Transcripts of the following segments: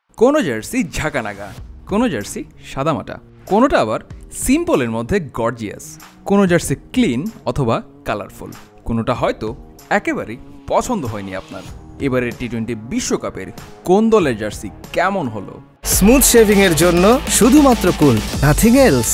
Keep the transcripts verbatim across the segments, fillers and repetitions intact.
কোনো জার্সি ঝাঁকানাগা, কোনো জার্সি সাদামাটা, কোনোটা আবার সিম্পলের মধ্যে গর্জিয়াস, কোনো জার্সি ক্লিন অথবা কালারফুল, কোনোটা হয়তো একেবারেই পছন্দ হয়নি আপনার। এবারের টি টোয়েন্টি বিশ্বকাপের কোন দলের জার্সি কেমন হলো? স্মুথ শেভিং এর জন্য শুধুমাত্র কুল, নাথিং এলস।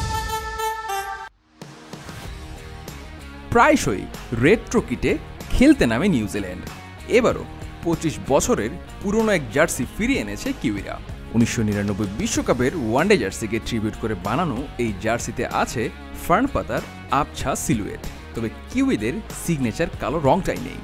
প্রায়শই রেট্রো কিটে খেলতে নামে নিউজিল্যান্ড। এবারও পঁচিশ বছরের পুরনো এক জার্সি ফিরিয়ে এনেছে কিউইরা। উনিশশো নিরানব্বই বিশ্বকাপের ওয়ানডে জার্সিকে ট্রিবিউট করে বানানো এই জার্সিতে আছে ফার্ন পাতার আবছা সিলুয়েট, তবে কিউইদের সিগনেচার কালো রংটাই নেই।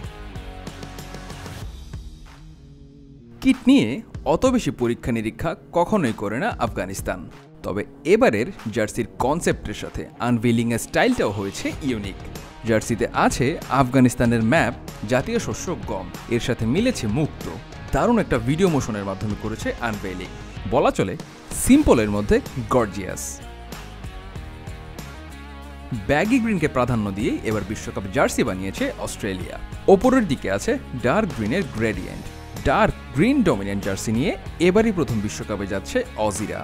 কিট নিয়ে অত বেশি পরীক্ষা নিরীক্ষা কখনোই করে না আফগানিস্তান, তবে এবারের জার্সির কনসেপ্টের সাথে আনভেলিং এর স্টাইলটাও হয়েছে ইউনিক। জার্সিতে আছে আফগানিস্তানের ম্যাপ, জাতীয় শস্য গম, এর সাথে মিলেছে মুক্ত। দারুণ একটা ভিডিও মোশনের মাধ্যমে করেছে আনভেলিং, বলা চলে সিম্পলের মধ্যে গর্জিয়াস। ব্যাগি গ্রিনকে প্রাধান্য দিয়ে এবার বিশ্বকাপ জার্সি বানিয়েছে অস্ট্রেলিয়া। ওপরের দিকে আছে ডার্ক গ্রিনের gradient. Dark green dominant jersey নিয়ে এবারই প্রথম বিশ্বকাপে যাচ্ছে অজিরা।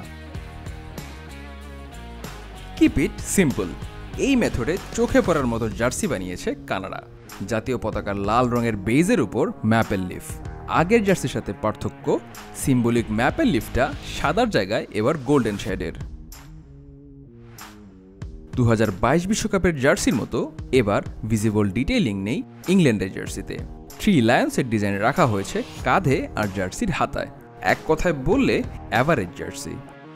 কিপ ইট সিম্পল, এই মেথডে চোখে পড়ার মতো জার্সি বানিয়েছে কানাডা। জাতীয় পতাকার লাল রঙের বেজের উপর ম্যাপেল লিফ। আগের জার্সির সাথে পার্থক্য, সিম্বলিক ম্যাপেল লিফটা সাদার জায়গায় এবার গোল্ডেন শেডের। দু হাজার বাইশ বিশ্বকাপের জার্সির মতো এবার ভিজিবল ডিটেইলিং নেই ইংল্যান্ডের জার্সিতে। থ্রি লায়ন্সের ডিজাইন রাখা হয়েছে কাঁধে আর জার্সির হাতায়। এক কথায় বললে average jersey.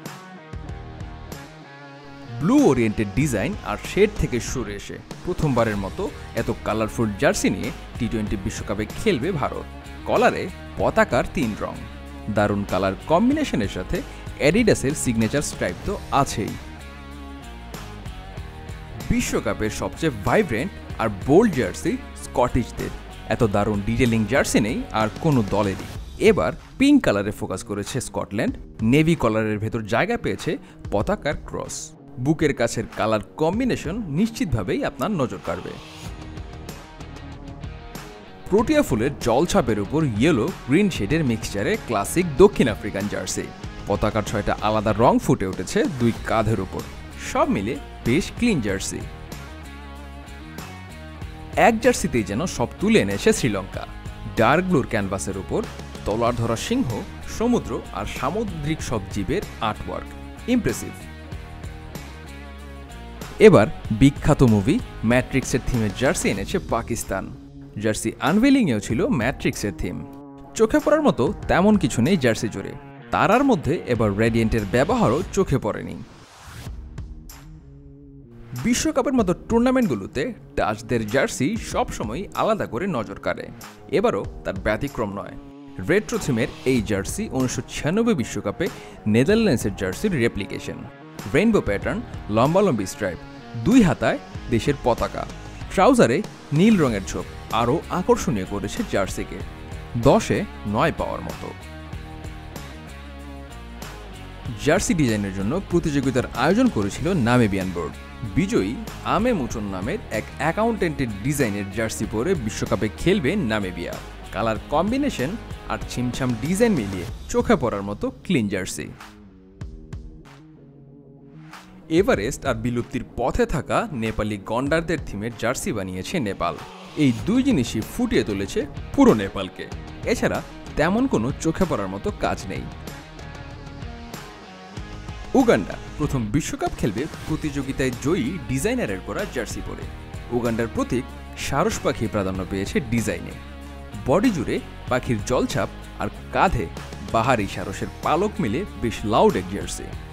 Blue oriented design আর শেড থেকে সরে এসে প্রথমবারের মতো এত কালারফুল জার্সি নিয়ে টি টোয়েন্টি বিশ্বকাপে খেলবে ভারত। কলারে পতাকার তিন রং, দারুণ কালার কম্বিনেশনের সাথে অ্যাডিডাসের সিগনেচার স্ট্রাইপ তো আছেই। বিশ্বকাপের সবচেয়ে ভাইব্রেন্ট আর বোল্ড জার্সি স্কটিশদের। এত দারুণ ডিটেলিং জার্সি নেই আর কোনো দলেরই। এবার পিঙ্ক কালারে ফোকাস করেছে স্কটল্যান্ড। নেভি কলারের ভেতর জায়গা পেয়েছে পতাকার ক্রস। বুকের কাছের কালার কম্বিনেশন নিশ্চিতভাবেই আপনার নজর কাড়বে। প্রোটিয়া ফুলের জলছাপের উপর ইয়েলো গ্রিন শেডের মিক্সচারে ক্লাসিক দক্ষিণ আফ্রিকান জার্সি। পতাকার ছয়টা আলাদা রং ফুটে উঠেছে দুই কাঁধের উপর, সব মিলে বেশ ক্লিন জার্সি। এক জার্সিতেই যেন সব তুলে এনেছে শ্রীলঙ্কা। ডার্ক ব্লুর ক্যানভাসের উপর তলোয়ার ধরা সিংহ, সমুদ্র আর সামুদ্রিক সব জীবের আর্টওয়ার্ক, ইমপ্রেসিভ। এবার বিখ্যাত মুভি ম্যাট্রিক্সের থিমের জার্সি এনেছে পাকিস্তান। জার্সি আনভেলিংয়েও ছিল ম্যাট্রিক্সের থিম। চোখে পড়ার মতো তেমন কিছু নেই জার্সি জুড়ে, তারার মধ্যে এবার রেডিয়েন্টের ব্যবহারও চোখে পড়েনি। বিশ্বকাপের মতো টুর্নামেন্টগুলোতে ডাচদের জার্সি সবসময় আলাদা করে নজর কাড়ে, এবারও তার ব্যতিক্রম নয়। রেট্রো থিমের এই জার্সি উনিশশো ছিয়ানব্বই বিশ্বকাপে নেদারল্যান্ডসের জার্সির রেপ্লিকেশন। রেইনবো প্যাটার্ন, লম্বালম্বি স্ট্রাইপ, দুই হাতায় দেশের পতাকা, ট্রাউজারে নীল রঙের ছোপ আরও আকর্ষণীয় করেছে জার্সিকে। দশে নয় পাওয়ার মতো। জার্সি ডিজাইনের জন্য প্রতিযোগিতার আয়োজন করেছিল নামিবিয়ান বোর্ড। বিজয়ী আমে মুচন নামের এক অ্যাকাউন্টেন্টের ডিজাইনের জার্সি পরে বিশ্বকাপে খেলবে নামিবিয়া। কালার কম্বিনেশন আর ছিমছাম ডিজাইন মিলিয়ে চোখে পড়ার মতো ক্লিন জার্সি। এভারেস্ট আর বিলুপ্তির পথে থাকা নেপালি গন্ডারদের থিমের জার্সি বানিয়েছে নেপাল। এই দুই জিনিসই ফুটিয়ে তুলেছে পুরো নেপালকে। এছাড়া তেমন কোনো চোখে পড়ার মতো কাজ নেই। উগান্ডা প্রথম বিশ্বকাপ খেলবে প্রতিযোগিতায় জয়ী ডিজাইনারের করা জার্সি পরে। উগান্ডার প্রতীক সারস পাখি প্রাধান্য পেয়েছে ডিজাইনে। বডি জুড়ে পাখির জলছাপ আর কাঁধে বাহারি সারসের পালক মিলে বেশ লাউড এক জার্সি।